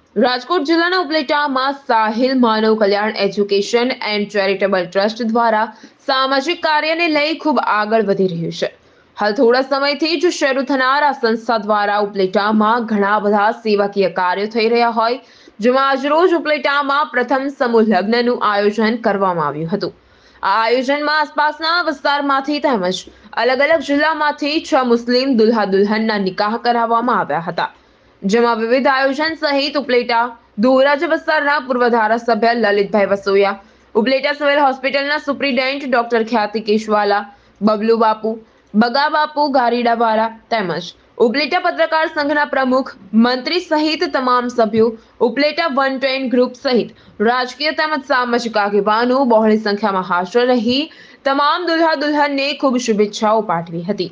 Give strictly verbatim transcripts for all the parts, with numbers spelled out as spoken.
રાજકોટ જિલ્લાના ઉપલેટામાં Sahil Manav Kalyan education and charitable trust દ્વારા સામાજિક કાર્યને લઈ ખૂબ આગળ વધી રહ્યું છે। હાલ થોડા સમયથી જ શરૂ થનાર આ સંસ્થા દ્વારા ઉપલેટામાં ઘણા બધા સેવાકીય કાર્યો થઈ રહ્યા હોય, જેમાં આજરોજ ઉપલેટામાં પ્રથમ સમૂહ લગ્નનું આયોજન કરવામાં આવ્યું હતું। આ આયોજનમાં આસપાસના વિસ્તારમાંથી તેમજ અલગ અલગ જિલ્લામાંથી છ મુસ્લિમ દુલ્હા દુલ્હનના નિકાહ કરાવવામાં આવ્યા હતા, જેમાં વિવિધ આયોજન સહિત ઉપલેટા ધોરાજ વિસ્તારના પૂર્વ ધારાસભ્ય લલિતભાઈ વસોયા, ઉપલેટા સિવિલ હોસ્પિટલના સુપ્રિન્ટેન્ડન્ટ ડોક્ટર ખ્યાતિ કેશવાલા, બબલુ બાપુ, બગા બાપુ ગારીડાવાળા તેમજ ઉપલેટા પત્રકાર સંઘના પ્રમુખ, મંત્રી સહિત તમામ સભ્યો, ઉપલેટા વન ટેન ગ્રુપ સહિત રાજકીય તેમજ સામાજિક આગેવાનો બહોળી સંખ્યામાં હાજર રહી તમામ દુલ્હા દુલ્હનને ખૂબ શુભેચ્છાઓ પાઠવી હતી।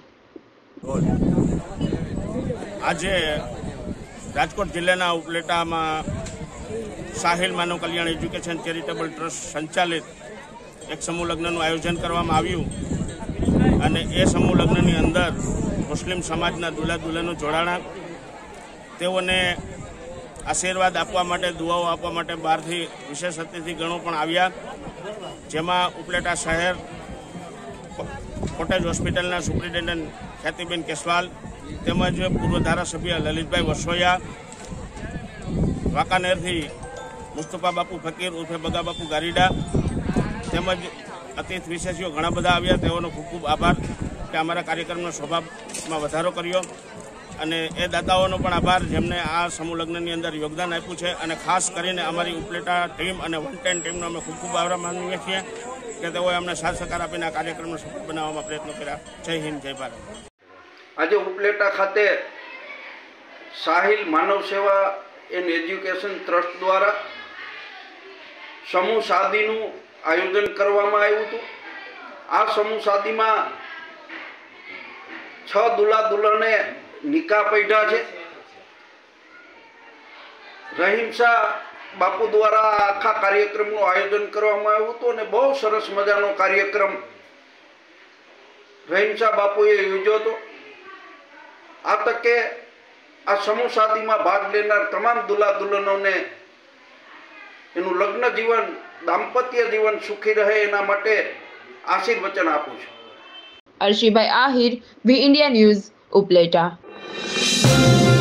આજે રાજકોટ જિલ્લાના ઉપલેટામાં Sahil Manav Kalyan education charitable trust સંચાલિત એક સમૂહ લગ્નનું આયોજન કરવામાં આવ્યું અને એ સમૂહ લગ્નની અંદર મુસ્લિમ સમાજના દુલ્હા દુલ્હનો જોડાણા, તેઓને આશીર્વાદ આપવા માટે, દુઆઓ આપવા માટે બહારથી વિશેષ અતિથિ ગણો પણ આવ્યા, જેમાં ઉપલેટા શહેર કોટેજ હોસ્પિટલના સુપ્રિન્ટેન્ડન્ટ ખ્યાતિબેન કેશવાલ તેમજ પૂર્વ ધારાસભ્ય લલિતભાઈ વસોયા, વાંકાનેરથી મુસ્તફા બાપુ ફકીર ઉર્ફે બગા બાપુ ગારીડા તેમજ અતિથિ વિશેષીઓ ઘણા બધા આવ્યા। તેઓનો ખૂબ ખૂબ આભાર કે અમારા કાર્યક્રમનો સ્વભાવમાં વધારો કર્યો, અને એ દાતાઓનો પણ આભાર જેમને આ સમૂહ લગ્નની અંદર યોગદાન આપ્યું છે, અને ખાસ કરીને અમારી ઉપલેટા ટીમ અને વન ટેન ટીમનો અમે ખૂબ ખૂબ આભાર માનીએ છીએ કે તેઓએ અમને સાથ સહકાર આપીને આ કાર્યક્રમને સફળ બનાવવામાં પ્રયત્નો કર્યા। જય હિન્દ, જય ભારત। આજે ઉપલેટા ખાતે સાહિલ માનવ સેવા એન્ડ એજ્યુકેશન ટ્રસ્ટ દ્વારા સમૂહ શાદીનું આયોજન કરવામાં આવ્યું હતું। આ સમૂહ શાદીમાં છ દુલ્હા દુલ્હને નિકાહ પૈઢા છે। રહીમ શાહ બાપુ દ્વારા આખા કાર્યક્રમનું આયોજન કરવામાં આવ્યું હતું અને બહુ સરસ મજાનો કાર્યક્રમ રહીમ શાહ બાપુએ યોજ્યો હતો। આ તકે આ સમૂહ શાદીમાં ભાગ લેનાર તમામ દુલ્હા દુલ્હનોને એનું લગ્ન જીવન, દાંપત્ય જીવન સુખી રહે એના માટે આશીર્વચન આપું છું। Arshibhai Ahir, V India news, Upleta.